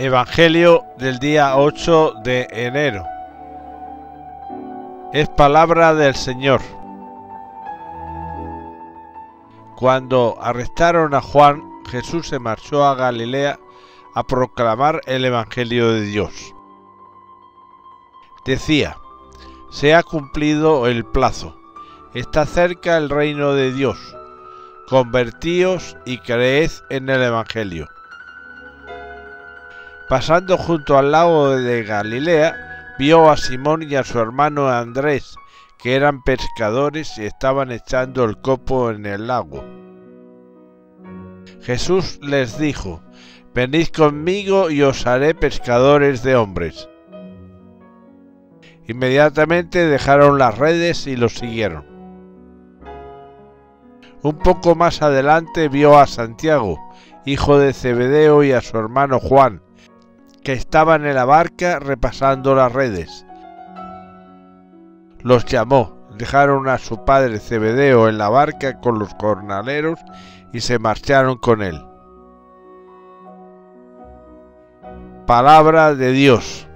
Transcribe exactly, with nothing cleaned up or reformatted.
Evangelio del día ocho de enero. Es palabra del Señor. Cuando arrestaron a Juan, Jesús se marchó a Galilea a proclamar el Evangelio de Dios. Decía: se ha cumplido el plazo, está cerca el reino de Dios, convertíos y creed en el Evangelio. Pasando junto al lago de Galilea, vio a Simón y a su hermano Andrés, que eran pescadores y estaban echando el copo en el lago. Jesús les dijo: venid conmigo y os haré pescadores de hombres. Inmediatamente dejaron las redes y los siguieron. Un poco más adelante vio a Santiago, hijo de Zebedeo, y a su hermano Juan, que estaban en la barca repasando las redes. Los llamó, dejaron a su padre Zebedeo en la barca con los jornaleros y se marcharon con él. Palabra de Dios.